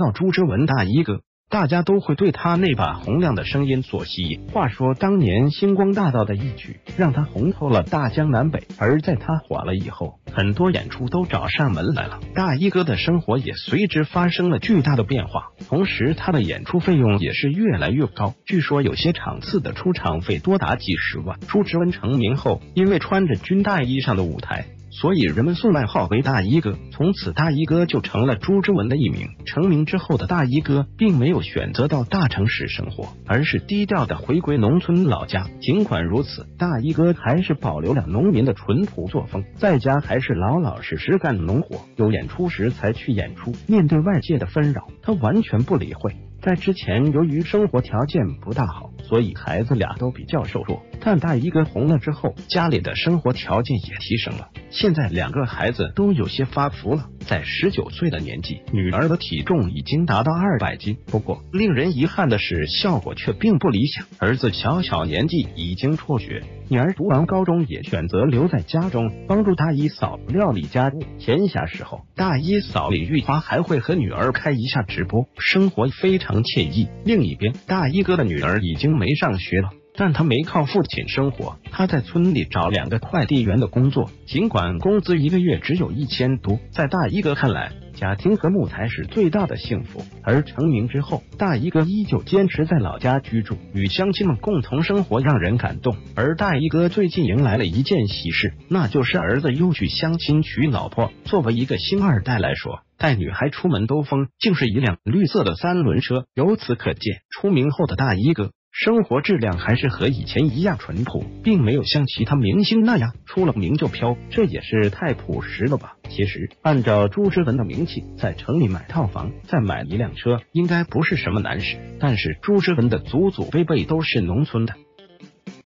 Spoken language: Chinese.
到朱之文大衣哥，大家都会对他那把洪亮的声音所吸引。话说当年星光大道的一曲让他红透了大江南北，而在他火了以后，很多演出都找上门来了，大衣哥的生活也随之发生了巨大的变化，同时他的演出费用也是越来越高，据说有些场次的出场费多达几十万。朱之文成名后，因为穿着军大衣上的舞台，所以人们送外号为大衣哥，从此大衣哥就成了朱之文的艺名。成名之后的大衣哥并没有选择到大城市生活，而是低调的回归农村老家。尽管如此，大衣哥还是保留了农民的淳朴作风，在家还是老老实实干农活，有演出时才去演出。面对外界的纷扰，他完全不理会。在之前，由于生活条件不大好，所以孩子俩都比较瘦弱。但大衣哥红了之后，家里的生活条件也提升了，现在2个孩子都有些发福了。在19岁的年纪，女儿的体重已经达到200斤，不过令人遗憾的是，效果却并不理想。儿子小年纪已经辍学，女儿读完高中也选择留在家中帮助大衣嫂料理家务。闲暇时候，大衣嫂李玉华还会和女儿开一下直播，生活非常惬意。另一边，大衣哥的女儿已经没上学了，但他没靠父亲生活，他在村里找2个快递员的工作，尽管工资1个月只有1000多，在大衣哥看来，家庭和睦才是最大的幸福。而成名之后，大衣哥依旧坚持在老家居住，与乡亲们共同生活，让人感动。而大衣哥最近迎来了一件喜事，那就是儿子又去相亲娶老婆。作为一个星二代来说，带女孩出门兜风，竟是一辆绿色的3轮车。由此可见，出名后的大衣哥生活质量还是和以前一样淳朴，并没有像其他明星那样出了名就飘，这也是太朴实了吧。其实按照朱之文的名气，在城里买套房再买一辆车应该不是什么难事，但是朱之文的祖祖辈辈都是农村的，